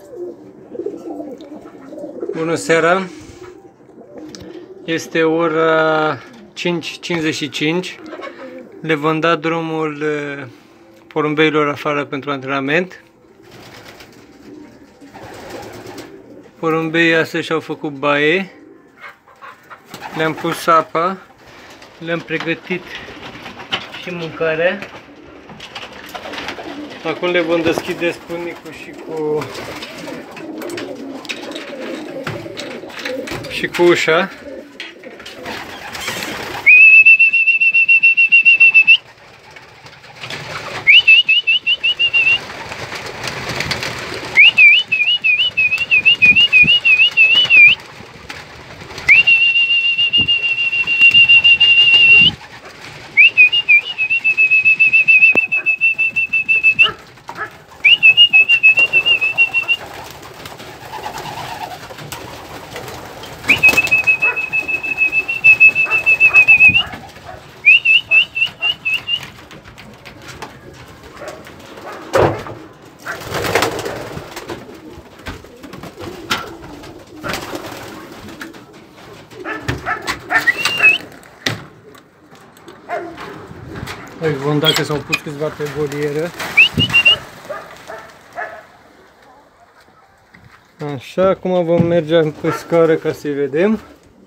Bună seara! Este ora 5:55. Le vom da drumul porumbeilor afară pentru antrenament. Porumbeii astăzi și-au făcut baie. Le-am pus apa. Le-am pregătit și mâncarea. Acum le vom deschide spunicul și cu ușa. Îi vom da că s-au pus câțiva pe volieră. Așa, acum vom merge pe scară ca să-i vedem.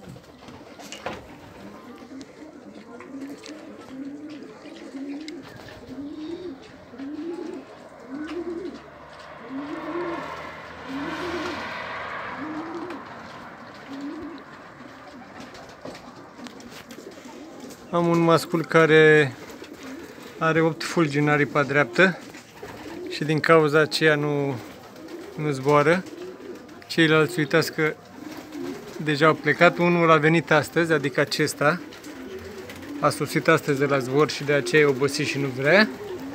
Am un mascul care are 8 fulgi în aripa dreaptă și din cauza aceea nu zboară. Ceilalți, uitați că deja au plecat. Unul a venit astăzi, adică acesta a sosit astăzi de la zbor și de aceea e obosit și nu vrea.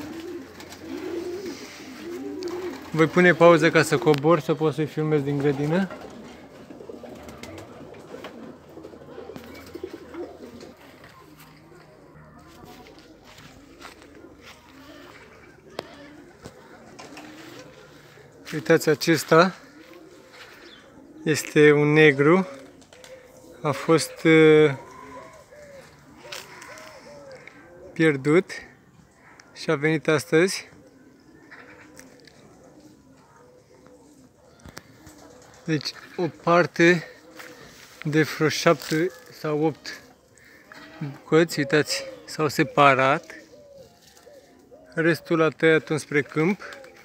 Voi pune pauză ca să cobor, să pot să-i filmez din grădină. Uitați, acesta este un negru, a fost pierdut și a venit astăzi. Deci o parte de vreo 7 sau 8 bucăți, uitați, s-au separat, restul a tăiat înspre câmp.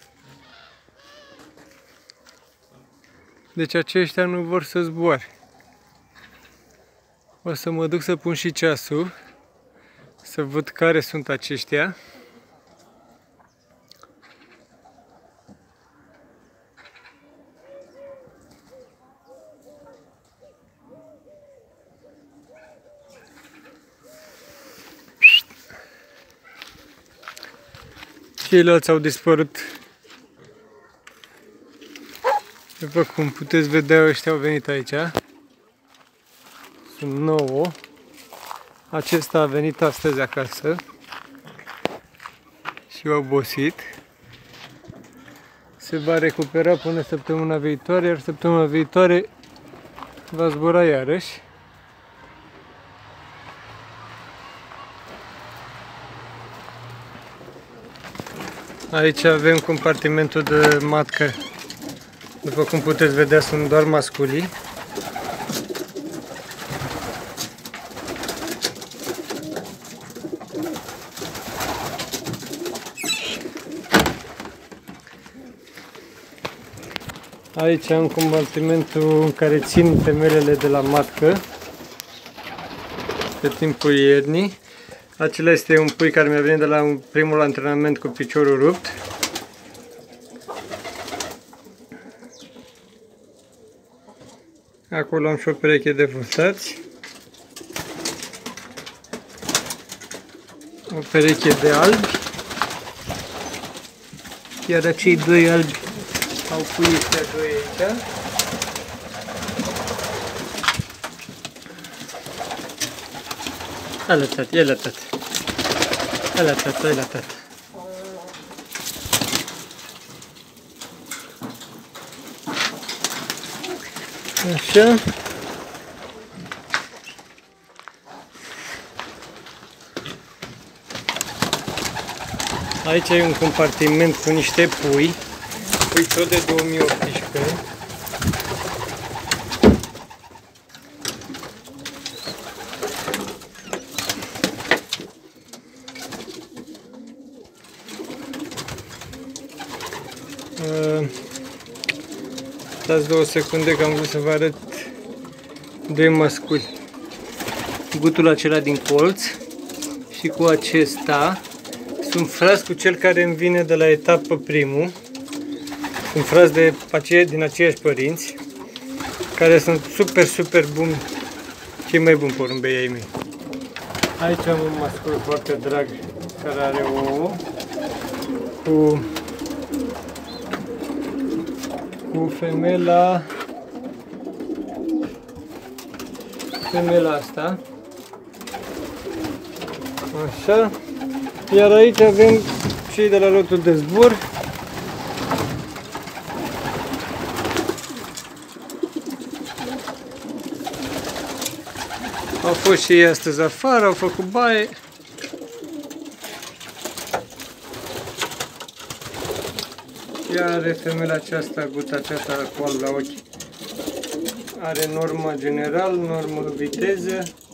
Deci aceștia nu vor să zboare. O să mă duc să pun și ceasul, să văd care sunt aceștia. Ceilalți au dispărut. După cum puteți vedea, ăștia au venit aici. Sunt 9. Acesta a venit astăzi acasă și a obosit. Se va recupera până săptămâna viitoare, iar săptămâna viitoare va zbura iarăși. Aici avem compartimentul de matcă. După cum puteți vedea, sunt doar masculii. Aici am compartimentul în care țin temelele de la matcă pe timpul iernii. Acela este un pui care mi-a venit de la primul antrenament cu piciorul rupt. Acolo am și o pereche de fruntați. O pereche de albi. Iar acei doi albi au puii ăștia doi aici. Ala tati, ala tati. Ala tati, ala tati. Așa. Aici e un compartiment cu niște pui tot de 2018. Dați 2 secunde că am vrut să vă arăt 2 măsculi. Gutul acela din colț și cu acesta sunt frați cu cel care îmi vine de la etapă primul. Sunt frați din aceiași părinți, care sunt super buni, cei mai buni porumbei ai mei. Aici am un mascul foarte drag care are ouă cu femela asta. Așa. Iar aici avem cei de la lotul de zbor. Au fost și ei astăzi afară, au făcut baie. Ea are femela aceasta, guta aceasta cu alb la ochi. Are norma general, normă viteză.